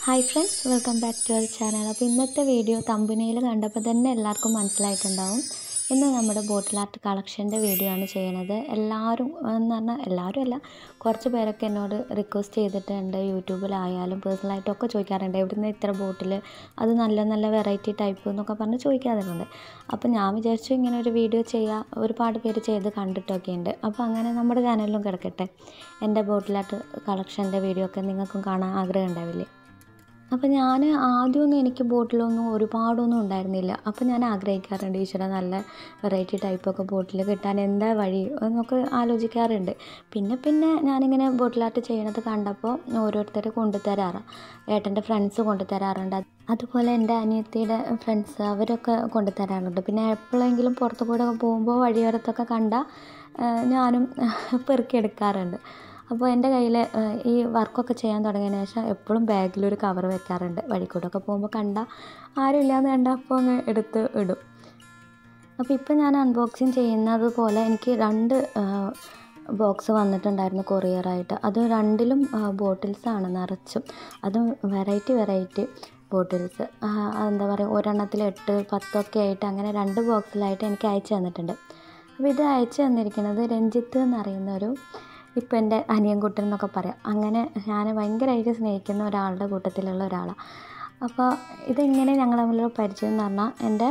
Hi friends, welcome back to our channel. അപ്പോൾ ഇന്നത്തെ video തമ്പനയിൽ കണ്ടപ്പോൾ തന്നെ എല്ലാവർക്കും മനസ്സിലായിട്ടുണ്ടാവും. ഇന്ന് നമ്മുടെ ബോട്ടിൽ ആർട്ട് കളക്ഷൻ്റെ വീഡിയോ ആണ് ചെയ്യണത്. എല്ലാവരും എന്ന് പറഞ്ഞാൽ എല്ലാവരും അല്ല, കുറച്ച് പേരൊക്കെ എന്നോട് റിക്വസ്റ്റ് ചെയ്തിട്ടുണ്ട്. യൂട്യൂബിലായാലും പേഴ്സണലായിട്ടൊക്കെ ചോദിക്കാറുണ്ട്, എവിടുന്ന് ഇത്ര ബോട്ടിൽ, അത് നല്ല നല്ല വെറൈറ്റി ടൈപ്പ് എന്നൊക്കെ പറഞ്ഞ് ചോദിക്കാറുണ്ട്. അപ്പോൾ ഞാൻ വിചാരിച്ചു ഇങ്ങനെ ഒരു വീഡിയോ ചെയ്യാം. ഒരുപാട് പേര് ചെയ്ത് കണ്ടിട്ടൊക്കെ ഉണ്ട്. അപ്പോൾ അങ്ങനെ നമ്മുടെ ചാനലിലും കിടക്കട്ടെ എൻ്റെ ബോട്ടിൽ ആർട്ട് കളക്ഷൻ്റെ വീഡിയോ ഒക്കെ നിങ്ങൾക്കും കാണാൻ ആഗ്രഹം ഉണ്ടാവില്ലേ. അപ്പോൾ ഞാൻ ആദ്യമൊന്നും എനിക്ക് ബോട്ടിലൊന്നും ഒരുപാടൊന്നും ഉണ്ടായിരുന്നില്ല. അപ്പോൾ ഞാൻ ആഗ്രഹിക്കാറുണ്ട്, ഈശ്വര നല്ല വെറൈറ്റി ടൈപ്പൊക്കെ ബോട്ടിൽ കിട്ടാൻ എന്താ വഴി എന്നൊക്കെ ആലോചിക്കാറുണ്ട്. പിന്നെ ഞാനിങ്ങനെ ബോട്ടിൽ ആർട്ട് ചെയ്യണത് കണ്ടപ്പോൾ ഓരോരുത്തർ കൊണ്ടുതരാറ്, ഏട്ടൻ്റെ ഫ്രണ്ട്സ് കൊണ്ടുതരാറുണ്ട്. അതുപോലെ എൻ്റെ അനിയത്തിയുടെ ഫ്രണ്ട്സ് അവരൊക്കെ കൊണ്ടുതരാറുണ്ട്. പിന്നെ എപ്പോഴെങ്കിലും പുറത്തു കൂടെ പോകുമ്പോൾ വഴിയോരത്തൊക്കെ കണ്ടാൽ ഞാനും പെറുക്കിയെടുക്കാറുണ്ട്. അപ്പോൾ എൻ്റെ കയ്യിൽ ഈ വർക്കൊക്കെ ചെയ്യാൻ തുടങ്ങിയതിന് ശേഷം എപ്പോഴും ബാഗിലൊരു കവർ വെക്കാറുണ്ട്. വഴിക്കൂടൊക്കെ പോകുമ്പോൾ കണ്ടാൽ ആരും ഇല്ലയെന്ന് കണ്ടാൽ അപ്പോൾ അങ്ങ് എടുത്ത് ഇടും. അപ്പോൾ ഇപ്പോൾ ഞാൻ അൺബോക്സിങ് ചെയ്യുന്നത് പോലെ എനിക്ക് 2 ബോക്സ് വന്നിട്ടുണ്ടായിരുന്നു കൊറിയറായിട്ട്. അത് 2ലും ബോട്ടിൽസാണ് നിറച്ചും. അതും വെറൈറ്റി ബോട്ടിൽസ്. എന്താ പറയുക, ഒരെണ്ണത്തിൽ 8, 10 ഒക്കെ ആയിട്ട് അങ്ങനെ 2 ബോക്സിലായിട്ട് എനിക്ക് അയച്ചു തന്നിട്ടുണ്ട്. അപ്പോൾ ഇത് അയച്ചു തന്നിരിക്കുന്നത് രഞ്ജിത്ത് എന്നറിയുന്നൊരു, ഇപ്പം എൻ്റെ അനിയൻകുട്ടൻ എന്നൊക്കെ പറയാം, അങ്ങനെ ഞാൻ ഭയങ്കരമായിട്ട് സ്നേഹിക്കുന്ന ഒരാളുടെ കൂട്ടത്തിലുള്ള ഒരാളാണ്. അപ്പോൾ ഇതെങ്ങനെ ഞങ്ങൾ തമ്മിലുള്ള പരിചയം എന്ന് പറഞ്ഞാൽ,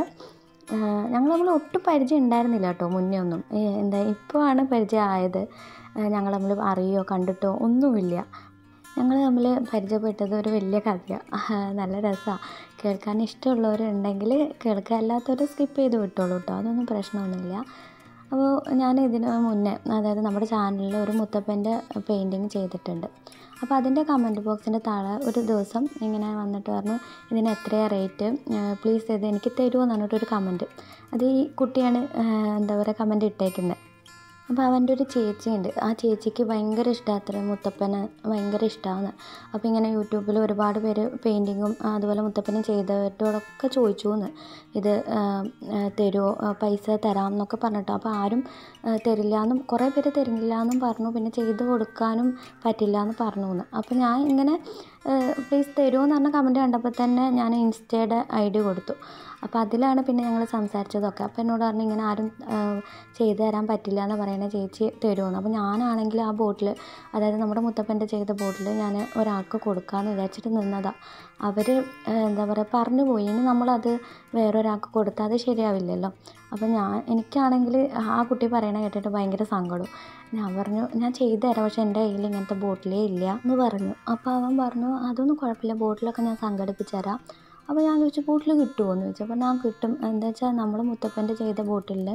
ഞങ്ങൾ തമ്മിൽ ഒട്ടും പരിചയം ഉണ്ടായിരുന്നില്ല കേട്ടോ മുന്നേ ഒന്നും. ഇപ്പോഴാണ് പരിചയം ആയത്. ഞങ്ങൾ തമ്മിൽ അറിയോ കണ്ടിട്ടോ ഒന്നുമില്ല. ഞങ്ങൾ തമ്മിൽ പരിചയപ്പെട്ടത് ഒരു വലിയ കഥയാണ്. നല്ല രസമാണ് കേൾക്കാൻ. ഇഷ്ടമുള്ളവരുണ്ടെങ്കിൽ കേൾക്കുക, അല്ലാത്തവർ സ്കിപ്പ് ചെയ്ത് വിട്ടോളൂ കേട്ടോ, അതൊന്നും പ്രശ്നമൊന്നുമില്ല. അപ്പോൾ ഞാൻ ഇതിന് മുന്നേ, അതായത് നമ്മുടെ ചാനലിൽ ഒരു മുത്തപ്പൻ്റെ പെയിൻറ്റിങ് ചെയ്തിട്ടുണ്ട്. അപ്പോൾ അതിൻ്റെ കമൻറ്റ് ബോക്സിൻ്റെ താഴെ ഒരു ദിവസം ഇങ്ങനെ വന്നിട്ട് പറഞ്ഞു, ഇതിന് എത്രയാണ് റേറ്റ്, പ്ലീസ് ഇത് എനിക്ക് തരുമോ എന്ന് പറഞ്ഞിട്ടൊരു കമൻറ്റ്. അത് ഈ കുട്ടിയാണ് എന്താ പറയുക കമൻറ്റ് ഇട്ടേക്കുന്നത്. അപ്പോൾ അവൻ്റെ ഒരു ചേച്ചിയുണ്ട്, ആ ചേച്ചിക്ക് ഭയങ്കര ഇഷ്ടമാണ്, അത്ര മുത്തപ്പന് ഭയങ്കര ഇഷ്ടമാണ്. അപ്പോൾ ഇങ്ങനെ യൂട്യൂബിൽ ഒരുപാട് പേര് പെയിൻറ്റിങ്ങും അതുപോലെ മുത്തപ്പനും ചെയ്തവരോടൊക്കെ ചോദിച്ചു എന്ന്, ഇത് തരുമോ, പൈസ തരാം എന്നൊക്കെ പറഞ്ഞിട്ട്. അപ്പോൾ ആരും തരില്ല എന്നും, കുറേ പേര് തരില്ല എന്നും പറഞ്ഞു. പിന്നെ ചെയ്ത് കൊടുക്കാനും പറ്റില്ല എന്ന് പറഞ്ഞു എന്ന്. അപ്പോൾ ഞാൻ ഇങ്ങനെ പ്ലീസ് തരുമോ എന്ന് പറഞ്ഞ കമൻറ്റ് കണ്ടപ്പോൾ തന്നെ ഞാൻ ഇൻസ്റ്റയുടെ ID കൊടുത്തു. അപ്പോൾ അതിലാണ് പിന്നെ ഞങ്ങൾ സംസാരിച്ചതൊക്കെ. അപ്പോൾ എന്നോട് പറഞ്ഞു ഇങ്ങനെ ആരും ചെയ്തു തരാൻ പറ്റില്ല എന്ന് പറയണ, ചേച്ചി തരുമെന്ന്. അപ്പോൾ ഞാനാണെങ്കിൽ ആ ബോട്ടിൽ, അതായത് നമ്മുടെ മുത്തപ്പൻ്റെ ചെയ്ത ബോട്ടിൽ ഞാൻ ഒരാൾക്ക് കൊടുക്കാമെന്ന് വിചാരിച്ചിട്ട് നിന്നതാണ്. അവർ എന്താ പറയുക പറഞ്ഞു പോയി, ഇനി നമ്മളത് വേറൊരാൾക്ക് കൊടുത്താൽ അത് ശരിയാവില്ലല്ലോ. അപ്പോൾ എനിക്കാണെങ്കിൽ ആ കുട്ടി പറയണ കേട്ടിട്ട് ഭയങ്കര സങ്കടം. ഞാൻ പറഞ്ഞു ഞാൻ ചെയ്തു തരാം, പക്ഷേ എൻ്റെ കയ്യിൽ ഇങ്ങനത്തെ ബോട്ടിലേ ഇല്ല എന്ന് പറഞ്ഞു. അപ്പോൾ അവൻ പറഞ്ഞു അതൊന്നും കുഴപ്പമില്ല, ബോട്ടിലൊക്കെ ഞാൻ സംഘടിപ്പിച്ച് തരാം. അപ്പോൾ ഞാൻ ചോദിച്ചു ബോട്ടിൽ കിട്ടുമോ എന്ന് ചോദിച്ചു. അപ്പോൾ ഞാൻ കിട്ടും. എന്താ വെച്ചാൽ നമ്മൾ മുത്തപ്പൻ്റെ ചെയ്ത ബോട്ടിലിൽ,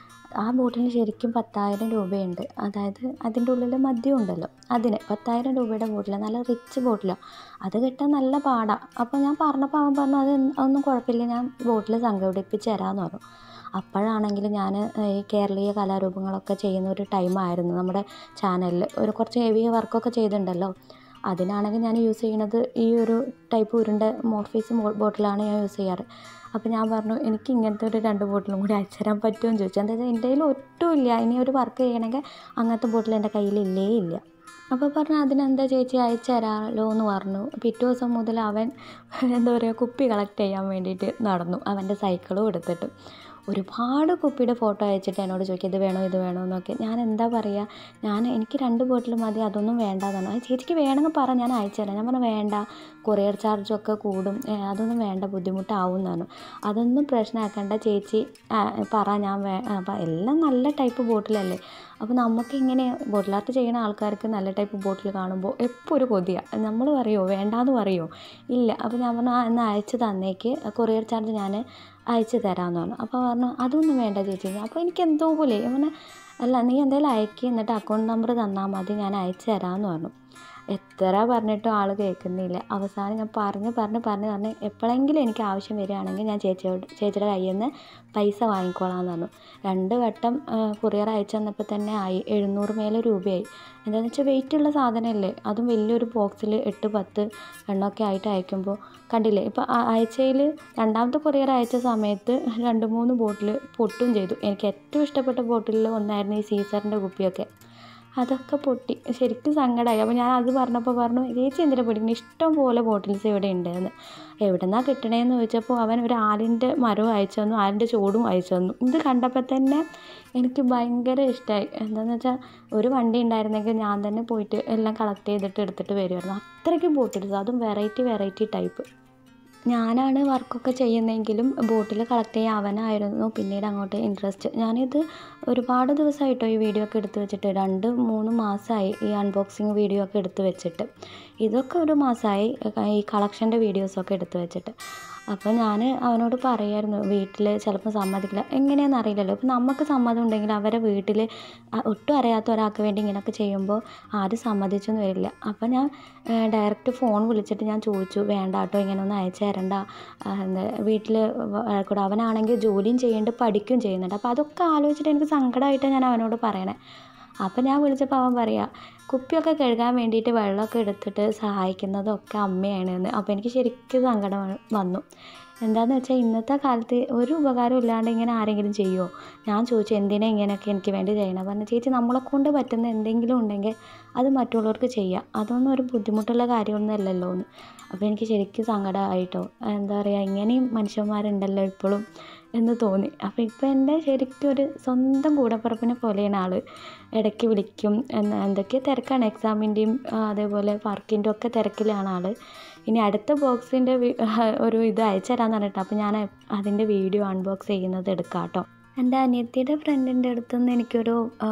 ആ ബോട്ടിലിന് ശരിക്കും 10,000 രൂപയുണ്ട്. അതായത് അതിൻ്റെ ഉള്ളിൽ മദ്യം ഉണ്ടല്ലോ, അതിന് 10,000 രൂപയുടെ ബോട്ടിലാണ്, നല്ല റിച്ച് ബോട്ടിലാണ്. അത് കിട്ടാൻ നല്ല പാടാണ്. അപ്പോൾ ഞാൻ പറഞ്ഞപ്പോൾ അവൻ പറഞ്ഞു അതൊന്നും കുഴപ്പമില്ല, ഞാൻ ബോട്ടിൽ സംഘടിപ്പിച്ച് തരാമെന്ന് പറഞ്ഞു. അപ്പോഴാണെങ്കിൽ ഞാൻ ഈ കേരളീയ കലാരൂപങ്ങളൊക്കെ ചെയ്യുന്ന ഒരു ടൈമായിരുന്നു നമ്മുടെ ചാനലിൽ. കുറച്ച് ഹെവി വർക്കൊക്കെ ചെയ്തിട്ടുണ്ടല്ലോ. അതിനാണെങ്കിൽ ഞാൻ യൂസ് ചെയ്യണത് ഈ ഒരു ടൈപ്പ് ഉരുണ്ട മോർഫീസ് ബോട്ടിലാണ് ഞാൻ യൂസ് ചെയ്യാറ്. അപ്പോൾ ഞാൻ പറഞ്ഞു എനിക്ക് ഇങ്ങനത്തെ ഒരു 2 ബോട്ടിലും കൂടി അയച്ചു തരാൻ പറ്റുമോ എന്ന് ചോദിച്ചു. എന്താ വെച്ചാൽ എൻ്റെ കയ്യിൽ ഒട്ടുമില്ല, ഇനി ഒരു വർക്ക് ചെയ്യണമെങ്കിൽ അങ്ങനത്തെ ബോട്ടിൽ എൻ്റെ കയ്യിലില്ലേ ഇല്ല. അപ്പോൾ പറഞ്ഞു അതിനെന്താ ചേച്ചി അയച്ചു തരാമല്ലോ എന്ന് പറഞ്ഞു. പിറ്റേ ദിവസം മുതൽ അവൻ എന്താ പറയുക കുപ്പി കളക്ട് ചെയ്യാൻ വേണ്ടിയിട്ട് നടന്നു, അവൻ്റെ സൈക്കിളും എടുത്തിട്ട്. ഒരുപാട് കുപ്പിയുടെ ഫോട്ടോ അയച്ചിട്ട് എന്നോട് ചോദിക്കുക ഇത് വേണോ എന്നൊക്കെ. ഞാൻ എന്താ പറയുക, എനിക്ക് 2 ബോട്ടിൽ മതി, അതൊന്നും വേണ്ടാതാണ്. ചേച്ചിക്ക് വേണമെങ്കിൽ പറ, ഞാൻ അയച്ചു തരാം. ഞാൻ പറഞ്ഞു വേണ്ട, കൊറിയർ ചാർജൊക്കെ കൂടും, അതൊന്നും വേണ്ട, ബുദ്ധിമുട്ടാവും എന്ന് പറഞ്ഞു. അതൊന്നും പ്രശ്നമാക്കണ്ട ചേച്ചി, പറ, ഞാൻ അപ്പം എല്ലാം നല്ല ടൈപ്പ് ബോട്ടിലല്ലേ. അപ്പോൾ നമുക്കിങ്ങനെ ബോട്ടിൽ ആർട്ട് ചെയ്യുന്ന ആൾക്കാർക്ക് നല്ല ടൈപ്പ് ബോട്ടിൽ കാണുമ്പോൾ എപ്പോൾ ഒരു കൊതിയാണ്. നമ്മൾ പറയുമോ വേണ്ടാന്ന് പറയുമോ ഇല്ല. അപ്പോൾ ഞാൻ പറഞ്ഞു എന്നാൽ അയച്ചു തന്നേക്ക്, കൊറിയർ ചാർജ് ഞാൻ അയച്ചു തരാമെന്ന് പറഞ്ഞു. അപ്പോൾ പറഞ്ഞു അതൊന്നും വേണ്ട ചേച്ചി. അപ്പോൾ എനിക്ക് എന്തോ പോലെ, അങ്ങനെ അല്ല നീ എന്തായാലും അയക്കി, എന്നിട്ട് അക്കൗണ്ട് നമ്പർ തന്നാൽ മതി, ഞാൻ അയച്ചു തരാമെന്ന് പറഞ്ഞു. എത്ര പറഞ്ഞിട്ടും ആൾ കേൾക്കുന്നില്ല. അവസാനം ഞാൻ പറഞ്ഞ് എപ്പോഴെങ്കിലും എനിക്ക് ആവശ്യം വരികയാണെങ്കിൽ ഞാൻ ചേച്ചിയുടെ കയ്യിൽ നിന്ന് പൈസ വാങ്ങിക്കോളാമെന്ന് പറഞ്ഞു. 2 വട്ടം കൊറിയർ അയച്ചു തന്നപ്പോൾ തന്നെ 700 മേലെ രൂപയായി. എന്താണെന്ന് വെച്ചാൽ വെയിറ്റുള്ള സാധനമല്ലേ, അതും വലിയൊരു ബോക്സിൽ 8-10 എണ്ണമൊക്കെ ആയിട്ട് അയക്കുമ്പോൾ കണ്ടില്ലേ. ഇപ്പോൾ ആഴ്ചയിൽ 2ാമത്തെ കൊറിയർ അയച്ച സമയത്ത് 2-3 ബോട്ടിൽ പൊട്ടും ചെയ്തു. എനിക്ക് ഏറ്റവും ഇഷ്ടപ്പെട്ട ബോട്ടിലിൽ ഒന്നായിരുന്നു ഈ സീസറിൻ്റെ കുപ്പിയൊക്കെ. അതൊക്കെ പൊട്ടി. ശരിക്കും സങ്കടമായി. അപ്പോൾ ഞാൻ അത് പറഞ്ഞപ്പോൾ പറഞ്ഞു, ചേച്ചി എന്തിനാ പൊട്ടിക്കുന്നത്, ഇഷ്ടം പോലെ ബോട്ടിൽസ് ഇവിടെ ഉണ്ടെന്ന്. എവിടെന്നാണ് കിട്ടണേന്ന് ചോദിച്ചപ്പോൾ അവൻ ഒരു ആലിൻ്റെ മരവും അയച്ചു തന്നു, ആലിൻ്റെ ചോടും അയച്ചു തന്നു. ഇത് കണ്ടപ്പോൾ തന്നെ എനിക്ക് ഭയങ്കര ഇഷ്ടമായി. എന്താണെന്ന് വെച്ചാൽ ഒരു വണ്ടി ഉണ്ടായിരുന്നെങ്കിൽ ഞാൻ തന്നെ പോയിട്ട് എല്ലാം കളക്ട് ചെയ്തിട്ട് എടുത്തിട്ട് വരുമായിരുന്നു. അത്രയ്ക്കും ബോട്ടിൽസ്, അതും വെറൈറ്റി ടൈപ്പ്. ഞാനാണ് വർക്കൊക്കെ ചെയ്യുന്നതെങ്കിലും ബോട്ടിൽ കളക്ട് ചെയ്യാൻ അവനായിരുന്നു പിന്നീട് അങ്ങോട്ട് ഇൻട്രസ്റ്റ്. ഞാനിത് ഒരുപാട് ദിവസമായിട്ടോ ഈ വീഡിയോ ഒക്കെ എടുത്ത് വെച്ചിട്ട്, 2-3 മാസമായി ഈ അൺബോക്സിങ് വീഡിയോ ഒക്കെ എടുത്ത് വെച്ചിട്ട്. ഇതൊക്കെ ഒരു മാസമായി ഈ കളക്ഷൻ്റെ വീഡിയോസൊക്കെ എടുത്ത് വെച്ചിട്ട്. അപ്പോൾ ഞാൻ അവനോട് പറയായിരുന്നു, വീട്ടിൽ ചിലപ്പോൾ സമ്മതിക്കില്ല, എങ്ങനെയാണെന്ന് അറിയില്ലല്ലോ. അപ്പോൾ നമുക്ക് സമ്മതം ഉണ്ടെങ്കിൽ അവരെ വീട്ടിൽ ഒട്ടും അറിയാത്ത ഒരാൾക്ക് വേണ്ടി ഇങ്ങനെയൊക്കെ ചെയ്യുമ്പോൾ ആരും സമ്മതിച്ചൊന്നും വരില്ല. അപ്പോൾ ഞാൻ ഡയറക്റ്റ് ഫോൺ വിളിച്ചിട്ട് ഞാൻ ചോദിച്ചു, വേണ്ട കേട്ടോ, ഇങ്ങനെയൊന്നും അയച്ചു തരണ്ട, വീട്ടിൽ കൂടെ. അവനാണെങ്കിൽ ജോലിയും ചെയ്യുന്നുണ്ട്, പഠിക്കുകയും ചെയ്യുന്നുണ്ട്. അപ്പോൾ അതൊക്കെ ആലോചിച്ചിട്ട് എനിക്ക് സങ്കടമായിട്ടാണ് ഞാൻ അവനോട് പറയണേ. അപ്പോൾ ഞാൻ വിളിച്ചപ്പോൾ അവൻ പറയുക, കുപ്പിയൊക്കെ കഴുകാൻ വേണ്ടിയിട്ട് വെള്ളമൊക്കെ എടുത്തിട്ട് സഹായിക്കുന്നതൊക്കെ അമ്മയാണ് എന്ന്. അപ്പോൾ എനിക്ക് ശരിക്കും സങ്കടം വന്നു. എന്താണെന്ന് വെച്ചാൽ ഇന്നത്തെ കാലത്ത് ഒരു ഉപകാരം ഇല്ലാണ്ട് ഇങ്ങനെ ആരെങ്കിലും ചെയ്യുമോ? ഞാൻ ചോദിച്ചു, എന്തിനാ ഇങ്ങനെയൊക്കെ എനിക്ക് വേണ്ടി ചെയ്യണം? പറഞ്ഞു, ചേച്ചി നമ്മളെക്കൊണ്ട് പറ്റുന്ന എന്തെങ്കിലും ഉണ്ടെങ്കിൽ അത് മറ്റുള്ളവർക്ക് ചെയ്യാം, അതൊന്നും ഒരു ബുദ്ധിമുട്ടുള്ള കാര്യമൊന്നും അല്ലല്ലോ എന്ന്. അപ്പോൾ എനിക്ക് ശരിക്കും സങ്കടമായിട്ടോ. എന്താ പറയുക, ഇങ്ങനെയും മനുഷ്യന്മാരുണ്ടല്ലോ ഇപ്പോഴും എന്ന് തോന്നി. അപ്പോൾ ഇപ്പോൾ എൻ്റെ ശരിക്കും ഒരു സ്വന്തം കൂടപ്പിറപ്പിനെ പോലെയാണ് ആൾ. ഇടയ്ക്ക് വിളിക്കും, എന്തൊക്കെയോ തിരക്കാണ്, എക്സാമിൻ്റെയും അതേപോലെ വർക്കിൻ്റെ ഒക്കെ തിരക്കിലാണ് ആൾ. ഇനി അടുത്ത ബോക്സിൻ്റെ ഒരു ഇത് അയച്ചു തരാമെന്ന് പറഞ്ഞിട്ട്, അപ്പോൾ ഞാൻ അതിൻ്റെ വീഡിയോ അൺബോക്സ് ചെയ്യുന്നത് എടുക്കാം കേട്ടോ. എൻ്റെ അനിയത്തിയുടെ ഫ്രണ്ടിൻ്റെ അടുത്തുനിന്ന് എനിക്കൊരു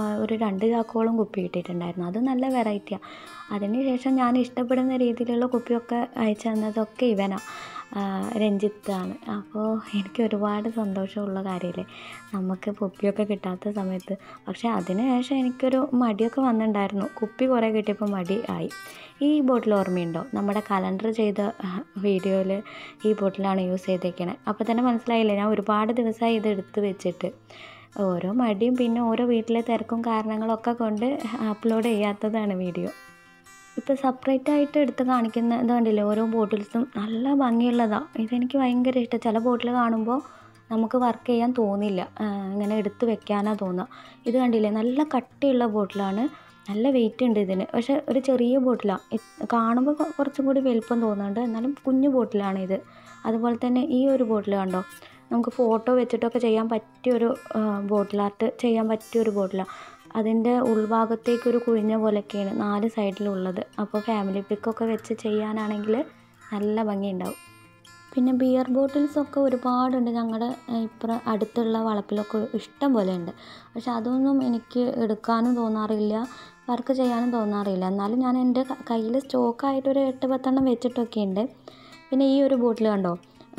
2 ചാക്കോളം കുപ്പി കിട്ടിയിട്ടുണ്ടായിരുന്നു. അത് നല്ല വെറൈറ്റിയാണ്. അതിന് ശേഷം ഞാൻ ഇഷ്ടപ്പെടുന്ന രീതിയിലുള്ള കുപ്പിയൊക്കെ അയച്ചു തന്നതൊക്കെ ഇവനാണ്, രഞ്ജിത്താണ്. അപ്പോൾ എനിക്ക് ഒരുപാട് സന്തോഷമുള്ള കാര്യമല്ലേ നമുക്ക് കുപ്പിയൊക്കെ കിട്ടാത്ത സമയത്ത്. പക്ഷേ അതിന് ശേഷം എനിക്കൊരു മടിയൊക്കെ വന്നിട്ടുണ്ടായിരുന്നു. കുപ്പി കുറേ കിട്ടിയപ്പോൾ മടി ആയി. ഈ ബോട്ടിൽ ഓർമ്മയുണ്ടോ? നമ്മുടെ കലണ്ടർ ചെയ്ത വീഡിയോയിൽ ഈ ബോട്ടിലാണ് യൂസ് ചെയ്തേക്കണേ. അപ്പോൾ തന്നെ മനസ്സിലായില്ലേ, ഞാൻ ഒരുപാട് ദിവസമായി ഇത് എടുത്ത് വെച്ചിട്ട്. ഓരോ മടിയും പിന്നെ ഓരോ വീട്ടിലെ തിരക്കും കാരണങ്ങളൊക്കെ കൊണ്ട് അപ്ലോഡ് ചെയ്യാത്തതാണ് വീഡിയോ. ഇപ്പോൾ സെപ്പറേറ്റ് ആയിട്ട് എടുത്ത് കാണിക്കുന്ന ഇത് കണ്ടില്ലേ, ഓരോ ബോട്ടിൽസും നല്ല ഭംഗിയുള്ളതാണ്. ഇതെനിക്ക് ഭയങ്കര ഇഷ്ടം. ചില ബോട്ടിൽ കാണുമ്പോൾ നമുക്ക് വർക്ക് ചെയ്യാൻ തോന്നില്ല, ഇങ്ങനെ എടുത്ത് വെക്കാനാണ് തോന്നുക. ഇത് കണ്ടില്ലേ, നല്ല കട്ടിയുള്ള ബോട്ടിലാണ്, നല്ല വെയിറ്റ് ഉണ്ട് ഇതിന്. പക്ഷേ ഒരു ചെറിയ ബോട്ടിലാണ്, കാണുമ്പോൾ കുറച്ചും കൂടി വലുപ്പം തോന്നുന്നുണ്ട്, എന്നാലും കുഞ്ഞു ബോട്ടിലാണ് ഇത്. അതുപോലെ തന്നെ ഈ ഒരു ബോട്ടിൽ കണ്ടോ, നമുക്ക് ഫോട്ടോ വെച്ചിട്ടൊക്കെ ചെയ്യാൻ പറ്റിയൊരു ബോട്ടിൽ ആർട്ട് ചെയ്യാൻ പറ്റിയൊരു ബോട്ടിലാണ്. അതിൻ്റെ ഉൾഭാഗത്തേക്കൊരു കുഴിഞ്ഞ പോലെയൊക്കെയാണ് 4 സൈഡിലുള്ളത്. അപ്പോൾ ഫാമിലി പിക്കൊക്കെ വെച്ച് ചെയ്യാനാണെങ്കിൽ നല്ല ഭംഗിയുണ്ടാവും. പിന്നെ ബിയർ ബോട്ടിൽസൊക്കെ ഒരുപാടുണ്ട് ഞങ്ങളുടെ അടുത്തുള്ള വളപ്പിലൊക്കെ ഇഷ്ടം പോലെ ഉണ്ട്. പക്ഷെ അതൊന്നും എനിക്ക് എടുക്കാനും തോന്നാറില്ല, വർക്ക് ചെയ്യാനും തോന്നാറില്ല. എന്നാലും ഞാൻ എൻ്റെ കയ്യിൽ സ്റ്റോക്കായിട്ടൊരു 8-10 വെച്ചിട്ടൊക്കെ ഉണ്ട്. പിന്നെ ഈ ഒരു ബോട്ടിൽ കണ്ടോ,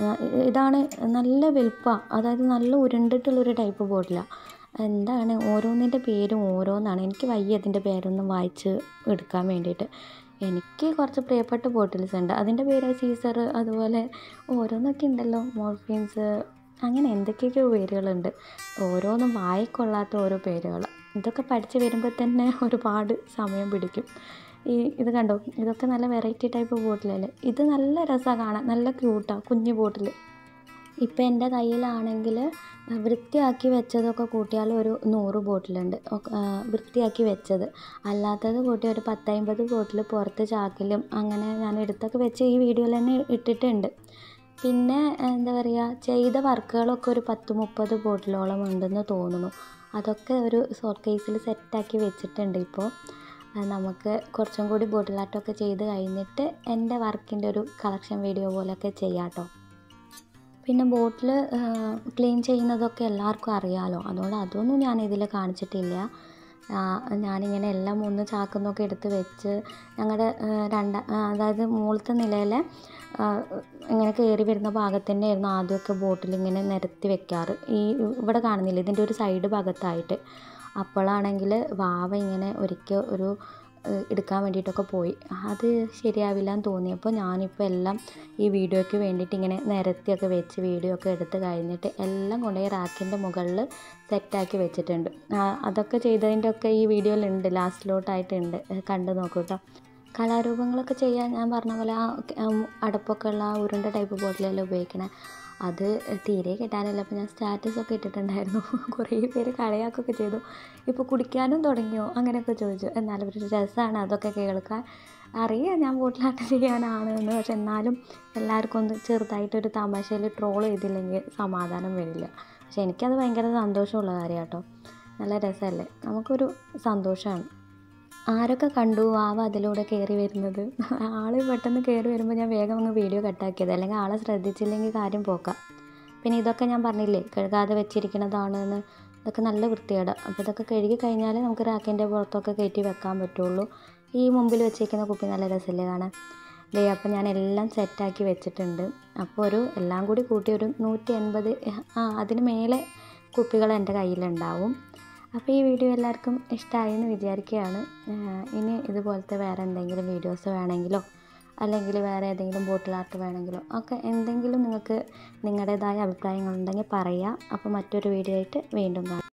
ഇതാണ് നല്ല വലുപ്പമാണ്, അതായത് നല്ല ഉരുണ്ടിട്ടുള്ളൊരു ടൈപ്പ് ബോട്ടിലാണ്. എന്താണ് ഓരോന്നിൻ്റെ പേരും ഓരോന്നാണ്, എനിക്ക് വയ്യ അതിൻ്റെ പേരൊന്നും വായിച്ച് എടുക്കാൻ വേണ്ടിയിട്ട്. എനിക്ക് കുറച്ച് പ്രിയപ്പെട്ട ബോട്ടിൽസ് ഉണ്ട്, അതിൻ്റെ പേര് സീസർ, അതുപോലെ ഓരോന്നൊക്കെ ഉണ്ടല്ലോ, മോർഫിൻസ്, അങ്ങനെ എന്തൊക്കെയൊക്കെയോ പേരുകളുണ്ട്. ഓരോന്നും വായിക്കൊള്ളാത്ത ഓരോ പേരുകൾ. ഇതൊക്കെ പഠിച്ച് വരുമ്പോൾ തന്നെ ഒരുപാട് സമയം പിടിക്കും. ഇത് കണ്ടോ, ഇതൊക്കെ നല്ല വെറൈറ്റി ടൈപ്പ് ബോട്ടിലല്ലേ. ഇത് നല്ല രസമാണ് കാണാൻ, നല്ല ക്യൂട്ടാണ് കുഞ്ഞു ബോട്ടിൽ. ഇപ്പം എൻ്റെ കയ്യിലാണെങ്കിൽ വൃത്തിയാക്കി വെച്ചതൊക്കെ കൂട്ടിയാൽ ഒരു 100 ബോട്ടിലുണ്ട്, വൃത്തിയാക്കി വെച്ചത്. അല്ലാത്തത് കൂട്ടി ഒരു 10-50 ബോട്ടിൽ പുറത്ത് ചാക്കിലും അങ്ങനെ ഞാൻ എടുത്തൊക്കെ വെച്ച് ഈ വീഡിയോയിൽ തന്നെ ഇട്ടിട്ടുണ്ട്. പിന്നെ എന്താ പറയുക, ചെയ്ത വർക്കുകളൊക്കെ ഒരു 10-30 ബോട്ടിലോളം ഉണ്ടെന്ന് തോന്നുന്നു. അതൊക്കെ ഒരു ഷോർട്ട് കേസിൽ സെറ്റാക്കി വെച്ചിട്ടുണ്ട്. ഇപ്പോൾ നമുക്ക് കുറച്ചും കൂടി ബോട്ടിൽ ആർട്ടൊക്കെ ചെയ്ത് കഴിഞ്ഞിട്ട് എൻ്റെ വർക്കിൻ്റെ ഒരു കളക്ഷൻ വീഡിയോ പോലെയൊക്കെ ചെയ്യാം കേട്ടോ. പിന്നെ ബോട്ടിൽ ക്ലീൻ ചെയ്യുന്നതൊക്കെ എല്ലാവർക്കും അറിയാമല്ലോ, അതുകൊണ്ട് അതൊന്നും ഞാൻ ഇതിൽ കാണിച്ചിട്ടില്ല. ഞാനിങ്ങനെ എല്ലാം 3 ചാക്കുന്നൊക്കെ എടുത്ത് വെച്ച് ഞങ്ങളുടെ അതായത് മുകളിലത്തെ നിലയിലെ ഇങ്ങനെ കയറി വരുന്ന ഭാഗത്തന്നെ ആയിരുന്നു ആദ്യമൊക്കെ ബോട്ടിൽ ഇങ്ങനെ നിരത്തി വെക്കാറ്. ഇവിടെ കാണുന്നില്ല, ഇതിൻ്റെ ഒരു സൈഡ് ഭാഗത്തായിട്ട്. അപ്പോഴാണെങ്കിൽ വാവ ഇങ്ങനെ ഒരിക്കൽ എടുക്കാൻ വേണ്ടിയിട്ടൊക്കെ പോയി, അത് ശരിയാവില്ല എന്ന് തോന്നിയപ്പോൾ ഞാനിപ്പോൾ എല്ലാം ഈ വീഡിയോയ്ക്ക് വേണ്ടിയിട്ട് ഇങ്ങനെ നിരത്തിയൊക്കെ വെച്ച് വീഡിയോ ഒക്കെ എടുത്ത് കഴിഞ്ഞിട്ട് എല്ലാം കൊണ്ടുപോയി റാക്കിൻ്റെ മുകളിൽ സെറ്റാക്കി വെച്ചിട്ടുണ്ട്. അതൊക്കെ ചെയ്തതിൻ്റെ ഒക്കെ ഈ വീഡിയോയിലുണ്ട്, ലാസ്റ്റിലോട്ടായിട്ടുണ്ട്, കണ്ടു നോക്കൂ കേട്ടോ. കലാരൂപങ്ങളൊക്കെ ചെയ്യാൻ ഞാൻ പറഞ്ഞ പോലെ അടപ്പൊക്കെ ഉള്ള ഉരുണ്ട ടൈപ്പ് ബോട്ടിലെല്ലാം ഉപയോഗിക്കണേ. അത് തീരെ കിട്ടാനില്ല. അപ്പോൾ ഞാൻ സ്റ്റാറ്റസൊക്കെ ഇട്ടിട്ടുണ്ടായിരുന്നു. കുറേ പേര് കളിയാക്കുകയൊക്കെ ചെയ്തു. ഇപ്പോൾ കുടിക്കാനും തുടങ്ങിയോ അങ്ങനെയൊക്കെ ചോദിച്ചു. എന്നാലും ഒരു രസമാണ് അതൊക്കെ കേൾക്കാൻ. അറിയാം ഞാൻ ബോട്ടിൽ ആർട്ട് ചെയ്യാനാണെന്ന്. പക്ഷെ എന്നാലും എല്ലാവർക്കും ഒന്ന് ചെറുതായിട്ടൊരു തമാശയിൽ ട്രോൾ ചെയ്തില്ലെങ്കിൽ സമാധാനം വരില്ല. പക്ഷെ എനിക്കത് ഭയങ്കര സന്തോഷമുള്ള കാര്യമാണ് കേട്ടോ. നല്ല രസമല്ലേ, നമുക്കൊരു സന്തോഷമാണ്. ആരൊക്കെ കണ്ടു വാവ അതിലൂടെ കയറി വരുന്നത്? ആൾ പെട്ടെന്ന് കയറി വരുമ്പോൾ ഞാൻ വേഗം അങ്ങ് വീഡിയോ കട്ടാക്കിയത്, അല്ലെങ്കിൽ ആളെ ശ്രദ്ധിച്ചില്ലെങ്കിൽ കാര്യം പോക്കാം. പിന്നെ ഇതൊക്കെ ഞാൻ പറഞ്ഞില്ലേ കഴുകാതെ വെച്ചിരിക്കുന്നതാണെന്ന്, ഇതൊക്കെ നല്ല വൃത്തികേട്. അപ്പോൾ ഇതൊക്കെ കഴുകി കഴിഞ്ഞാൽ നമുക്ക് റാക്കിൻ്റെ പുറത്തൊക്കെ കയറ്റി വെക്കാൻ പറ്റുള്ളൂ. ഈ മുമ്പിൽ വെച്ചിരിക്കുന്ന കുപ്പി നല്ല രസമല്ലേ കാണാൻ. അപ്പോൾ ഞാൻ എല്ലാം സെറ്റാക്കി വെച്ചിട്ടുണ്ട്. അപ്പോൾ എല്ലാം കൂടി കൂട്ടി ഒരു 180 അതിന് മേലെ കുപ്പികൾ എൻ്റെ കയ്യിലുണ്ടാവും. അപ്പോൾ ഈ വീഡിയോ എല്ലാവർക്കും ഇഷ്ടമായി എന്ന് വിചാരിക്കുകയാണ്. ഇനി ഇതുപോലത്തെ വേറെ എന്തെങ്കിലും വീഡിയോസ് വേണമെങ്കിലോ അല്ലെങ്കിൽ വേറെ ഏതെങ്കിലും ബോട്ടിൽ ആർട്ട് വേണമെങ്കിലോ ഒക്കെ എന്തെങ്കിലും നിങ്ങൾക്ക് നിങ്ങളുടേതായ അഭിപ്രായങ്ങളുണ്ടെങ്കിൽ പറയുക. അപ്പോൾ മറ്റൊരു വീഡിയോ ആയിട്ട് വീണ്ടും കാണാം.